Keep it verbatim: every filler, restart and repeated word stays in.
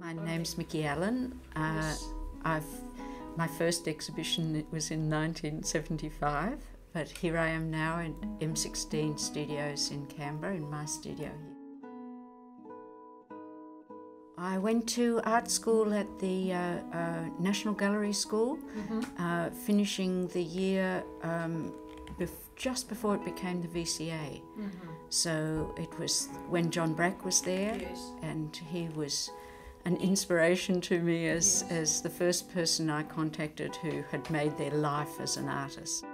My name's Micky Allan. Uh, I've, my first exhibition was in nineteen seventy-five, but here I am now in M sixteen Studios in Canberra, in my studio here. I went to art school at the uh, uh, National Gallery School, mm-hmm. uh, finishing the year um, bef just before it became the V C A. Mm-hmm. So it was when John Brack was there, yes. And he was an inspiration to me as, yes. as the first person I contacted who had made their life as an artist.